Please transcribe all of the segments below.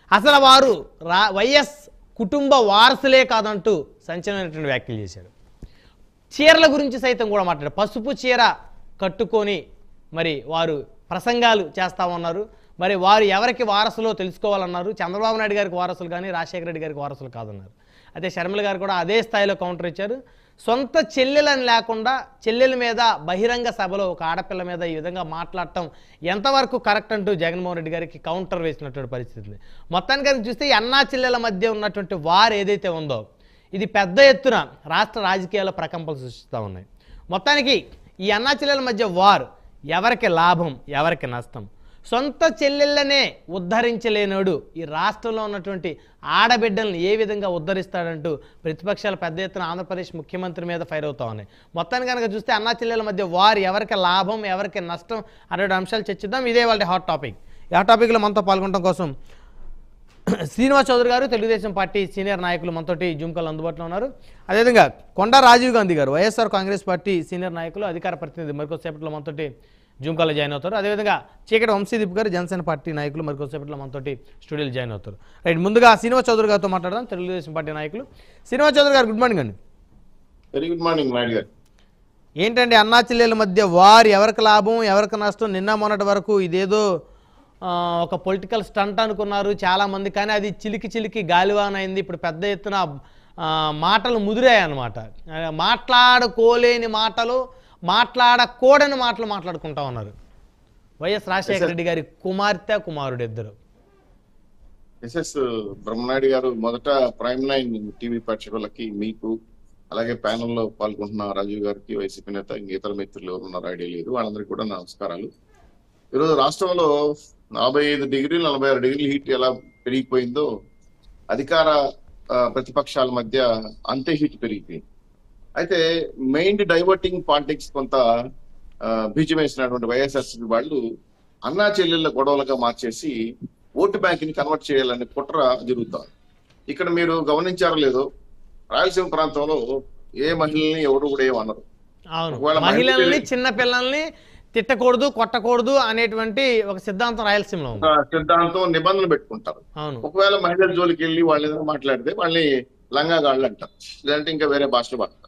అసలు వారు వైఎస్ కుటుంబ వారసులే కాదంటూ సంచలనమైనటువంటి వ్యాఖ్యలు చేశారు. చీరల గురించి సైతం కూడా మాట్లాడారు. పసుపు చీర కట్టుకొని మరి వారు ప్రసంగాలు చేస్తామన్నారు. మరి వారు ఎవరికి వారసులో తెలుసుకోవాలన్నారు. చంద్రబాబు నాయుడు గారికి వారసులు కానీ రాజశేఖర రెడ్డి గారికి వారసులు కాదన్నారు. అయితే షర్మిల గారు కూడా అదే స్థాయిలో కౌంటర్ ఇచ్చారు. సొంత చెల్లెలని లేకుండా చెల్లెల మీద బహిరంగ సభలో ఒక ఆడపిల్ల మీద ఈ విధంగా మాట్లాడటం ఎంతవరకు కరెక్ట్ అంటూ జగన్మోహన్ రెడ్డి గారికి కౌంటర్ వేసినటువంటి పరిస్థితి. మొత్తానికి చూస్తే ఈ అన్నా చెల్లెల మధ్య ఉన్నటువంటి వార్ ఏదైతే ఉందో ఇది పెద్ద ఎత్తున రాష్ట్ర రాజకీయాల్లో ప్రకంపనలు సృష్టిస్తూ ఉన్నాయి. మొత్తానికి ఈ అన్నా చెల్లెల మధ్య వార్ ఎవరికి లాభం ఎవరికి నష్టం? సొంత చెల్లెళ్ళనే ఉద్ధరించలేనోడు ఈ రాష్ట్రంలో ఉన్నటువంటి ఆడబిడ్డలను ఏ విధంగా ఉద్ధరిస్తాడంటూ ప్రతిపక్షాలు పెద్ద ఎత్తున ఆంధ్రప్రదేశ్ ముఖ్యమంత్రి మీద ఫైర్ అవుతూ ఉన్నాయి. మొత్తాన్ని కనుక చూస్తే అన్నా చెల్లెల మధ్య వారు ఎవరికి లాభం ఎవరికి నష్టం అనే అంశాలు చర్చిద్దాం. ఇదే వాళ్ళ హాట్ టాపిక్. ఈ హాట్ టాపిక్లో మనతో పాల్గొనడం కోసం శ్రీనివాస్ చౌదరి గారు తెలుగుదేశం పార్టీ సీనియర్ నాయకులు మనతోటి జూమ్ కాల్ అందుబాటులో ఉన్నారు. అదేవిధంగా కొండా రాజీవ్ గాంధీ గారు వైఎస్ఆర్ కాంగ్రెస్ పార్టీ సీనియర్ నాయకులు అధికార ప్రతినిధి మరికొద్దిసేపట్లో మనతోటి జూమ్ కాల్లో జాయిన్ అవుతారు. అదేవిధంగా చీకటి వంశీదీప్ గారు జనసేన పార్టీ నాయకులు మరికొద్దిసేపట్లో మనతోటి స్టూడియోలో జాయిన్ అవుతారు. రైట్, ముందుగా శ్రీనివాస్ చౌదరి గారితో మాట్లాడదాం, తెలుగుదేశం పార్టీ నాయకులు. శ్రీనివాస్ చౌదరి గారు గుడ్ మార్నింగ్ అండి. వెరీ గుడ్ మార్నింగ్ నాయుడు గారు. ఏంటండి అన్నా చెల్లెల మధ్య వారు ఎవరికి లాభం ఎవరికి నష్టం? నిన్న మొన్నటి వరకు ఇదేదో ఒక పొలిటికల్ స్టంట్ అనుకున్నారు చాలామంది, కానీ అది చిలికి గాలివాన అయింది. ఇప్పుడు పెద్ద ఎత్తున మాటలు ముదిరాయి అన్నమాట. మాట్లాడుకోలేని మాటలు మాట్లాడకూడని మాటలు మాట్లాడుకుంటా ఉన్నారు. వైఎస్ రాజశేఖర రెడ్డి గారి కుమార్తె కుమారుడు ఇద్దరు. ఎస్ఎస్ బ్రహ్మనాయుడు గారు మొదట ప్రైమ్ లైన్ టీవీ ప్రేక్షకులకి మీకు అలాగే ప్యానెల్లో పాల్గొంటున్న రాజీవ్ గారికి వైసీపీ నేత ఇతర మిత్రులు ఎవరు ఉన్నారో ఐడియా లేదు, వాళ్ళందరికీ కూడా నమస్కారాలు. ఈరోజు రాష్ట్రంలో 45 డిగ్రీలు 46 డిగ్రీలు హీట్ ఎలా పెరిగిపోయిందో అధికార ప్రతిపక్షాల మధ్య అంతే హీట్ పెరిగిపోయింది. అయితే మెయిన్ డైవర్టింగ్ పాలిటిక్స్ కొంత బీజం వేసినటువంటి వైఎస్ఆర్సీపీ వాళ్ళు అన్నా చెల్లెళ్ళ గొడవలుగా మార్చేసి ఓటు బ్యాంక్ ని కన్వర్ట్ చేయాలనే కుట్ర జరుగుతారు. ఇక్కడ మీరు గమనించారో లేదో, రాయలసీమ ప్రాంతంలో ఏ మహిళల్ని ఎవరు కూడా ఏమన్నారు. మహిళల్ని చిన్న పిల్లల్ని తిట్టకూడదు కొట్టకూడదు అనేటువంటి ఒక సిద్ధాంతం రాయలసీమలో ఉంది. సిద్ధాంతం నిబంధనలు పెట్టుకుంటారు. ఒకవేళ మహిళల జోలికి వెళ్ళి వాళ్ళు ఏదైనా మాట్లాడితే వాళ్ళని లంగాగాళ్ళు అంటారు, లేదంటే ఇంకా వేరే భాషలో పడతారు.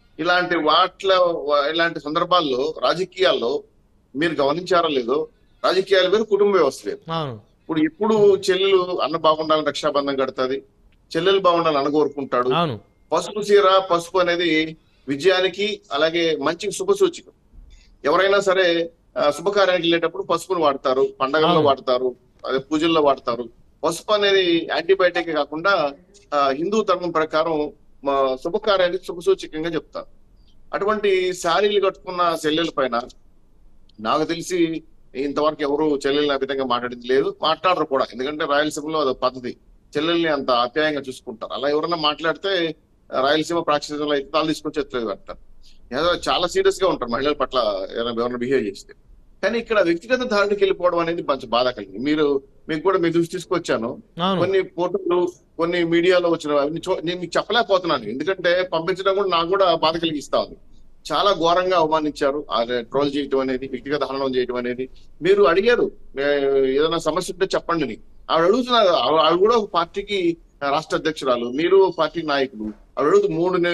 ఇలాంటి సందర్భాల్లో రాజకీయాల్లో మీరు గమనించారో లేదో, రాజకీయాలు వేరు కుటుంబ వ్యవస్థ వేరు. ఇప్పుడు ఎప్పుడు చెల్లెలు అన్న బాగుండాలని రక్షాబంధం కడుతుంది, చెల్లెలు బాగుండాలని అనగోరుకుంటాడు. పసుపు చీర పసుపు అనేది విజయానికి అలాగే మంచికి శుభ సూచికం. ఎవరైనా సరే శుభకార్యానికి వెళ్ళేటప్పుడు పసుపును వాడతారు, పండగల్లో వాడతారు, అదే పూజల్లో వాడతారు. పసుపు అనేది యాంటీబయాటిక్ కాకుండా హిందూ ధర్మం ప్రకారం శుభకార్యానికి శుభ సూచికంగా చెప్తారు. అటువంటి శారీలు కట్టుకున్న చెల్లెల పైన నాకు తెలిసి ఇంతవరకు ఎవరు చెల్లెల్ని ఆ విధంగా మాట్లాడింది లేదు, మాట్లాడరు కూడా. ఎందుకంటే రాయలసీమలో అదొక పద్ధతి, చెల్లెల్ని అంత ఆప్యాయంగా చూసుకుంటారు. అలా ఎవరైనా మాట్లాడితే రాయలసీమ ప్రాక్షికంలో అయితే తాళ్ళు తీసుకొని చేతులు పెడతారు. ఏదో చాలా సీరియస్ గా ఉంటారు మహిళల పట్ల ఎవరైనా బిహేవ్ చేస్తే. కానీ ఇక్కడ వ్యక్తిగత దాడికి వెళ్ళిపోవడం అనేది కొంచెం బాధ కలిగింది. మీకు కూడా మీ దృష్టి తీసుకొచ్చాను. కొన్ని ఫోటోలు కొన్ని మీడియాలో వచ్చిన నేను మీకు చెప్పలేకపోతున్నాను, ఎందుకంటే పంపించడం కూడా నాకు కూడా బాధ కలిగిస్తా ఉంది. చాలా ఘోరంగా అవమానించారు. ట్రోల్ చేయటం అనేది, వ్యక్తిగత హననం చేయటం అనేది. మీరు అడిగారు ఏదైనా సమస్య ఉంటే చెప్పండి అని. ఆవిడ అడుగుతున్నారు. ఆవిడ కూడా ఒక పార్టీకి రాష్ట్ర అధ్యక్షురాలు, మీరు పార్టీ నాయకులు. ఆవిడ అడుగుతూ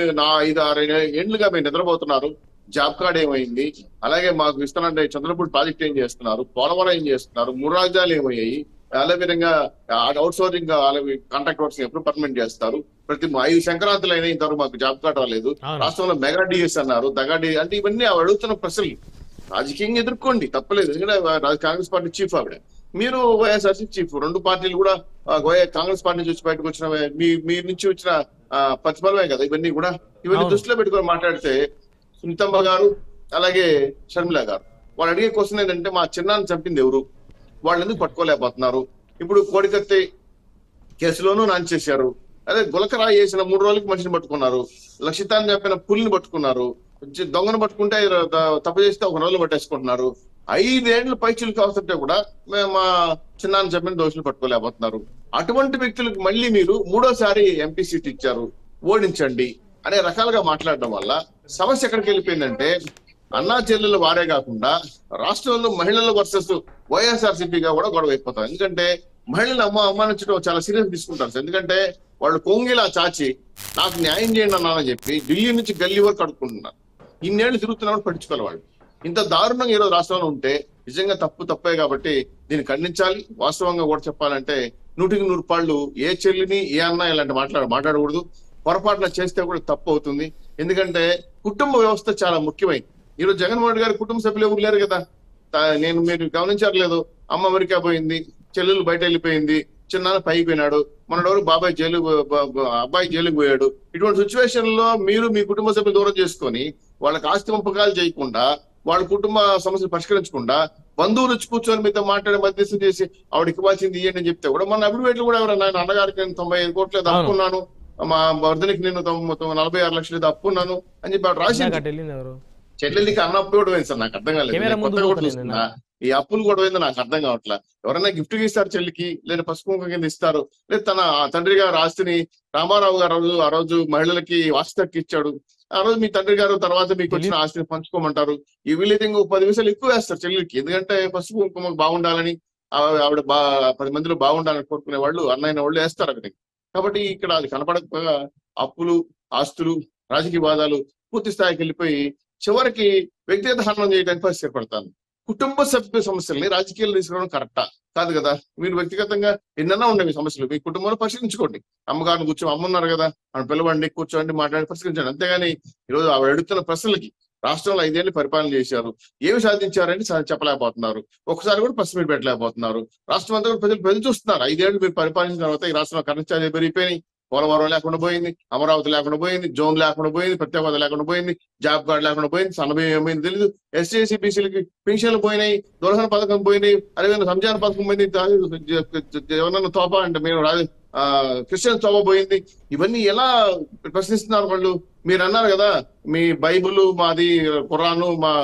3-5-6 ఏళ్లుగా మీరు నిద్రపోతున్నారు, జాబ్ కార్డ్ ఏమైంది, అలాగే మాకు ఇస్తానంటే చంద్రపూడి ప్రాజెక్ట్ ఏం చేస్తున్నారు, పోలవరం ఏం చేస్తున్నారు, 3 రాజ్యాలు ఏమయ్యాయి, అదే విధంగా అవుట్ సోర్సింగ్ కాంట్రాక్ట్ వర్క్స్ ఎప్పుడు పర్మనెంట్ చేస్తారు, ప్రతి 5 సంక్రాంతులు అయినా ఇంతవరకు మాకు జాబ్ కార్డ్ రాలేదు, రాష్ట్రంలో మెగా డిఎస్ అన్నారు, దగా డిఎస్ అంటే ఇవన్నీ ఆవిడ అడుగుతున్న ప్రశ్నలు. రాజకీయంగా ఎదుర్కోండి, తప్పలేదు. ఎందుకంటే కాంగ్రెస్ పార్టీ చీఫ్ ఆవిడ, మీరు వైఎస్ఆర్సీ చీఫ్. 2 పార్టీలు కూడా కాంగ్రెస్ పార్టీ నుంచి బయటకు వచ్చిన మీ నుంచి వచ్చిన ప్రతిఫలమే కదా ఇవన్నీ కూడా. ఇవన్నీ దృష్టిలో పెట్టుకొని మాట్లాడితే సునీతమ్మ గారు అలాగే షర్మిల గారు వాళ్ళు అడిగే క్వశ్చన్ ఏంటంటే, మా చిన్నాన్ని చంపింది ఎవరు, వాళ్ళు ఎందుకు పట్టుకోలేకపోతున్నారు? ఇప్పుడు కోడికత్తి కేసులోనూ నాన్ చేశారు, అదే గులకరాయి చేసిన 3 రోజులకి మనిషిని పట్టుకున్నారు, లక్షితాన్ని చంపిన పులిని పట్టుకున్నారు, దొంగను పట్టుకుంటే తప్పు చేస్తే 1 రోజులు పట్టేసుకుంటున్నారు. 5 ఏళ్ల పైచులకు అవసరంటే కూడా మేము మా చిన్నాన్ని చంపిన దోషులు పట్టుకోలేకపోతున్నారు. అటువంటి వ్యక్తులకు మళ్ళీ మీరు 3వ ఎంపీ సీట్ ఇచ్చారు, ఓడించండి అనే రకాలుగా మాట్లాడడం వల్ల సమస్య ఎక్కడికి వెళ్ళిపోయిందంటే, అన్నా చెల్లెలు వారే కాకుండా రాష్ట్రంలో మహిళల వర్సెస్ వైఎస్ఆర్సీపీగా కూడా గొడవ అయిపోతాం. ఎందుకంటే మహిళలు అవమానించడం చాలా సీరియస్ తీసుకుంటారు సార్. ఎందుకంటే వాళ్ళు కొంగిలా చాచి నాకు న్యాయం చేయండి అన్నానని చెప్పి ఢిల్లీ నుంచి గల్లీ వరకు అడుక్కుంటున్నారు. ఇన్నేళ్లు తిరుగుతున్నప్పుడు పట్టించుకోవాలి వాళ్ళు. ఇంత దారుణంగా ఈరోజు రాష్ట్రంలో ఉంటే నిజంగా తప్పే కాబట్టి దీన్ని ఖండించాలి. వాస్తవంగా కూడా చెప్పాలంటే 100కి 100 పాళ్ళు ఏ చెల్లిని ఏ అన్న ఇలాంటి మాట్లాడకూడదు. పొరపాటున చేస్తే కూడా తప్పు అవుతుంది. ఎందుకంటే కుటుంబ వ్యవస్థ చాలా ముఖ్యమైంది. ఈరోజు జగన్మోహన్ రెడ్డి గారి కుటుంబ సభ్యులు ఎవరు లేరు కదా. మీరు గమనించట్లేదు, అమ్మ అమెరికా పోయింది, చెల్లెలు బయట వెళ్ళిపోయింది, చిన్నాన్న పైకి పోయినాడు, మొన్నటి అబ్బాయి జైలుకు పోయాడు. ఇటువంటి సిచ్యువేషన్ లో మీరు మీ కుటుంబ సభ్యులు దూరం చేసుకొని వాళ్ళకి ఆస్తి పంపకాలు చేయకుండా వాళ్ళ కుటుంబ సమస్యలు పరిష్కరించకుండా బంధువులు వచ్చి కూర్చొని మీతో మాట్లాడి మధ్యస్థం చేసి ఆవిడకి ఇవ్వాల్సింది ఇయ్యండి అని చెప్తే కూడా మన అభివేట్లు కూడా ఎవరన్నా అన్నగారికి నేను 95 కోట్లు ఏదో అప్పున్నాను, మా వర్ధనికి నేను 46 లక్షలు ఏదో అప్పున్నాను అని చెప్పి ఆవిడ రాసి చెల్లెలికి అన్న అప్పు కూడా పోయింది సార్. నాకు అర్థం కాలేదు. ఈ అప్పులు కూడా పోయిందో నాకు అర్థం కావట్లా. ఎవరైనా గిఫ్ట్ ఇస్తారు చెల్లికి, లేదా పసుపు కింద ఇస్తారు, లేదా తన తండ్రి గారు ఆస్తిని రామారావు గారు ఆ రోజు మహిళలకి వాస్తవకి ఇచ్చాడు. ఆ రోజు మీ తండ్రి గారు తర్వాత మీకు వచ్చిన ఆస్తిని పంచుకోమంటారు. ఈ వీళ్ళైతే ఇంకో 10 నిమిషాలు ఎక్కువ వేస్తారు చెల్లికి. ఎందుకంటే పసుపు కుంకుమకు బాగుండాలని, ఆవిడ 10 మందిలో బాగుండాలని కోరుకునే వాళ్ళు అన్నైన వాళ్ళు వేస్తారు అక్కడికి. కాబట్టి ఇక్కడ అది కనపడకపోగా అప్పులు, ఆస్తులు, రాజకీయ వాదాలు పూర్తి స్థాయికి వెళ్ళిపోయి చివరికి వ్యక్తిగత హననం చేయడానికి పరిస్థితి ఏర్పడతాను. కుటుంబ సభ్య సమస్యల్ని రాజకీయాలు తీసుకురావడం కరెక్టా కాదు కదా. మీరు వ్యక్తిగతంగా ఎన్నైనా ఉండేవి సమస్యలు మీ కుటుంబంలో పరిశీలించుకోండి. అమ్మగారిని అమ్మున్నారు కదా, ఆమె పిల్లవండి, కూర్చోండి, మాట్లాడి పరిష్కరించండి. అంతేగాని ఈరోజు ఆవిడ అడుగుతున్న ప్రశ్నలకి రాష్ట్రంలో 5 ఏళ్ళు పరిపాలన చేశారు, ఏమి సాధించారని చెప్పలేకపోతున్నారు. ఒకసారి కూడా ప్రశ్న మీరు పెట్టలేకపోతున్నారు. రాష్ట్రం అంతా కూడా ప్రజలు చూస్తున్నారు. 5 ఏళ్ళు మీరు పరిపాలించిన తర్వాత ఈ రాష్ట్రంలో కరెంట్ ఛార్జీలు పెరిగిపోయినాయి, పోలవరం లేకుండా పోయింది, అమరావతి లేకుండా పోయింది, జోన్ లేకుండా పోయింది, ప్రత్యేక హోదా లేకుండా పోయింది, జాబ్ కార్డు లేకుండా పోయింది, సన్నబియ్యం ఏమైంది తెలియదు, ఎస్సీ ఎస్సీ బీసీలకి పెన్షన్లు పోయినాయి, దొరసన పథకం పోయినాయి, అదేవిధంగా సంజాన పథకం పోయింది, ఎవరన్నా తోప అంటే మేము క్రిస్టియన్ తోప పోయింది. ఇవన్నీ ఎలా ప్రశ్నిస్తున్నారు వాళ్ళు? మీరు అన్నారు కదా మీ బైబుల్ మాది ఖురాను మా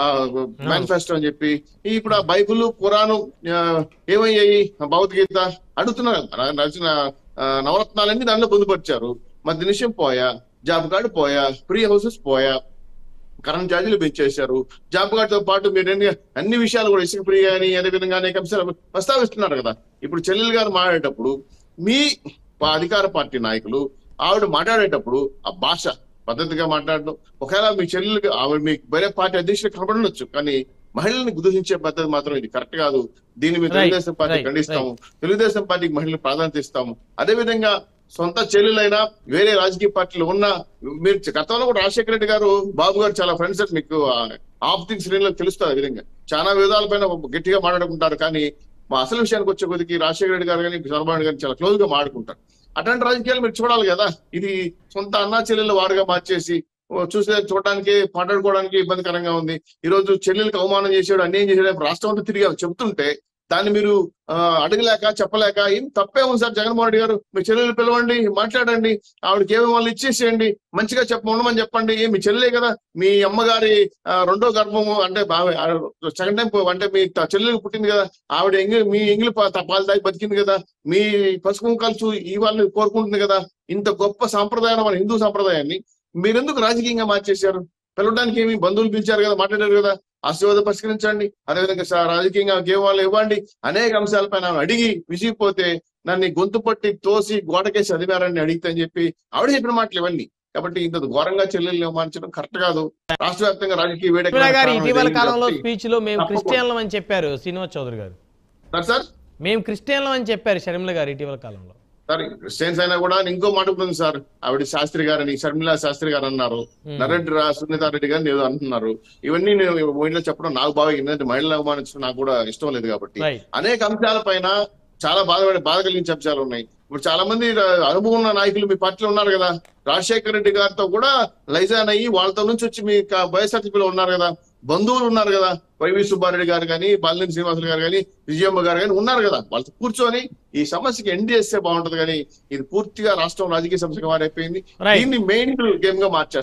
మేనిఫెస్టో అని చెప్పి. ఇప్పుడు ఆ బైబుల్ ఖురాను ఏమయ్యాయి? భగవద్గీత అడుగుతున్నారు. రచన నవరత్నాలన్నీ దానిలో పొందుపరిచారు. మధ్య నిమిషం పోయా, జాబ్ కార్డు పోయా, ఫ్రీ హౌసెస్ పోయా, కరెంట్ ఛార్జీలు పెంచేశారు. జాబ్ కార్డుతో పాటు మీరు అన్ని విషయాలు కూడా ఇసుక ఫ్రీ అని అదేవిధంగా అనేక అంశాలు ప్రస్తావిస్తున్నారు కదా. ఇప్పుడు చెల్లెలు గారు మాట్లాడేటప్పుడు మీ అధికార పార్టీ నాయకులు ఆవిడ మాట్లాడేటప్పుడు ఆ భాష పద్ధతిగా మాట్లాడడం, ఒకవేళ మీ చెల్లెలు ఆవిడ మీ వేరే పార్టీ అధ్యక్షులు కనబడవచ్చు, కానీ మహిళల్ని గుర్తించే పద్ధతి మాత్రం ఇది కరెక్ట్ కాదు. దీన్ని మేము తెలుగుదేశం పార్టీ ఖండిస్తాము. తెలుగుదేశం పార్టీకి మహిళలు ప్రాధాన్యత ఇస్తాము. అదేవిధంగా సొంత చెల్లెలైనా వేరే రాజకీయ పార్టీలు ఉన్నా, మీరు గతంలో కూడా రాజశేఖర రెడ్డి గారు బాబు గారు చాలా ఫ్రెండ్స్ మీకు ఆప్తిక్ శ్రేణిలో తెలుస్తారు. విధంగా చాలా విధాలపైన గట్టిగా మాట్లాడుకుంటారు. కానీ మా అసలు విషయానికి వచ్చే కొద్దికి రాజశేఖర రెడ్డి గారు కానీ చంద్రబాబు నాయుడు గారిని చాలా క్లోజ్ గా మాట్లాడుకుంటారు. అట్లాంటి రాజకీయాలు మీరు చూడాలి కదా. ఇది సొంత అన్నా చెల్లెలు వారుగా మార్చేసి చూడడానికి మాట్లాడుకోవడానికి ఇబ్బందికరంగా ఉంది. ఈ రోజు చెల్లెలకు అవమానం చేసాడు, అన్యాయం చేసాడు, రాష్ట్రం అంతా తిరిగి చెబుతుంటే దాన్ని మీరు అడగలేక చెప్పలేక ఏం తప్పే ఉంది సార్. జగన్మోహన్ రెడ్డి గారు మీ చెల్లెలు పిలవండి, మాట్లాడండి, ఆవిడకి ఏమేమి వాళ్ళు ఇచ్చేసేయండి, మంచిగా ఉండమని చెప్పండి. మీ చెల్లెలే కదా, మీ అమ్మగారి 2వ గర్భము అంటే సెకండ్ టైం అంటే మీ చెల్లెలకు పుట్టింది కదా, ఆవిడ మీ ఎంగిలి పాలు తాగి బతికింది కదా, మీ పసుపు కలిసి ఈ వాళ్ళని కోరుకుంటుంది కదా. ఇంత గొప్ప సాంప్రదాయం మన హిందూ సాంప్రదాయాన్ని మీరెందుకు రాజకీయంగా మార్చేశారు? పిలవడానికి ఏమి బంధువులు పిలిచారు కదా, మాట్లాడారు కదా, ఆశీర్వాదం పరిష్కరించండి, అదేవిధంగా రాజకీయంగా కేవలం ఇవ్వండి, అనేక అంశాలపైన అడిగి విసిగిపోతే నన్ను గొంతు పట్టి తోసి గోడకేసి అధికారాన్ని అడిగితే అని చెప్పి ఆవిడ చెప్పిన మాటలు ఇవన్నీ. కాబట్టి ఇంత ఘోరంగా చెల్లెల్ని అవమానించడం కరెక్ట్ కాదు. రాష్ట్ర వ్యాప్తంగా రాజకీయ వేదిక ఇటీవల కాలంలో స్పీచ్ లో మేము క్రిస్టియన్లం అని చెప్పారు శ్రీనివాస్ చౌదరి గారు. సార్ మేము క్రిస్టియన్లం అని చెప్పారు షర్మిల గారు ఇటీవల కాలంలో. సార్ క్రిస్టియన్స్ అయినా కూడా ఇంకో మాట ఉంటుంది సార్. ఆవిడ శాస్త్రి గారని షర్మిలా శాస్త్రి గారు అన్నారు, నరెడ్డి సునీతారెడ్డి గారిని ఏదో అంటున్నారు. ఇవన్నీ నేను ఇంట్లో చెప్పడం నాకు బాగా, ఎందుకంటే మహిళలు అవమానించడం నాకు కూడా ఇష్టం లేదు. కాబట్టి అనేక అంశాలపైన చాలా బాధ కలిగించే అంశాలు ఉన్నాయి. ఇప్పుడు చాలా మంది అనుభవం ఉన్న నాయకులు మీ పార్టీలో ఉన్నారు కదా. రాజశేఖర రెడ్డి గారితో కూడా లైజాన్ అయ్యి వాళ్ళతో నుంచి వచ్చి మీ వైఎస్ఆర్సీపీలో ఉన్నారు కదా, బంధువులు ఉన్నారు కదా, వైవి సుబ్బారెడ్డి గారు కానీ, బాలినేని శ్రీనివాసులు గారు కానీ, విజయమ్మ గారు కానీ ఉన్నారు కదా. వాళ్ళతో కూర్చొని ఈ సమస్యకి ఎండ్ చేస్తే బాగుంటది. కానీ ఇది పూర్తిగా రాష్ట్రం రాజకీయ సమస్యగా మారైపోయింది. దీన్ని మెయిన్ గేమ్ గా మార్చారు.